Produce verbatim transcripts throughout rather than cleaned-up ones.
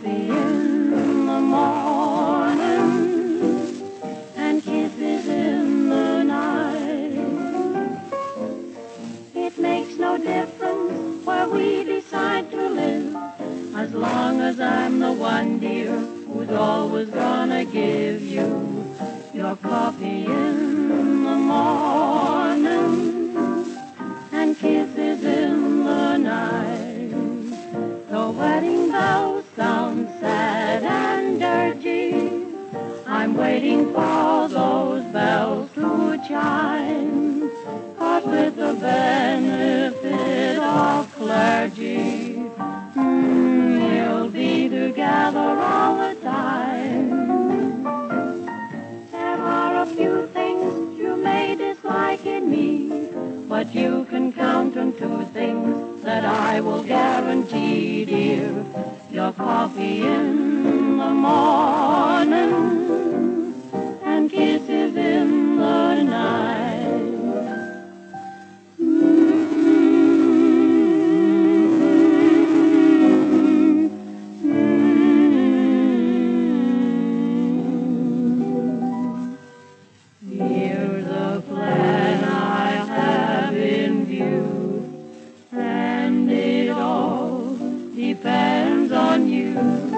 coffee in the morning and kisses in the night. It makes no difference where we decide to live, as long as I'm the one, dear, who's always gonna give you your coffee in the morning and kisses in the night. The wedding bells sound sad and dirty. I'm waiting for those bells to chime, 'cause with the benefit of clergy, mm, we'll be together all the time. There are a few things you may dislike in me, but you can count on two things that I will guarantee, dear. Your coffee in the morning and kisses in the night. Here's a plan I have in view, and it all depends on you.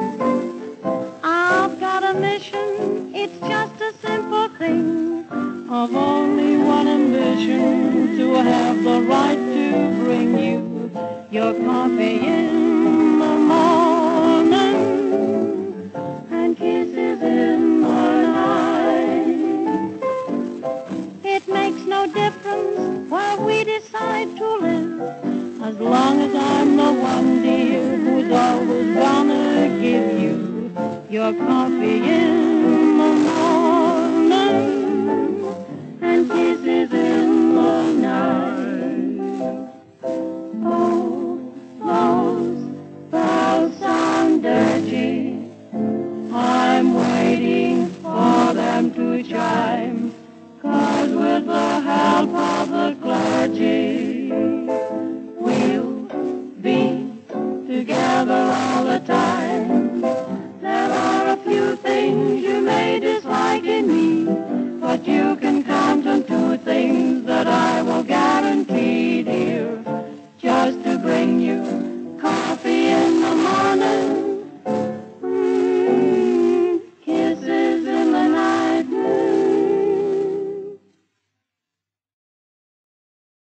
I've got a mission, it's just a simple thing. I've only one ambition, to have the right to bring you your coffee in the morning and kisses in the night. It makes no difference where we decide to live, as long as I'm the one, dear, who's always gonna give you your coffee in the morning and kisses in the night. Oh, those bells sound dirty. I'm waiting for them to chime, 'cause with the help of the clergy, we'll be together all the time. There are a few things you may dislike in me, but you can count on two things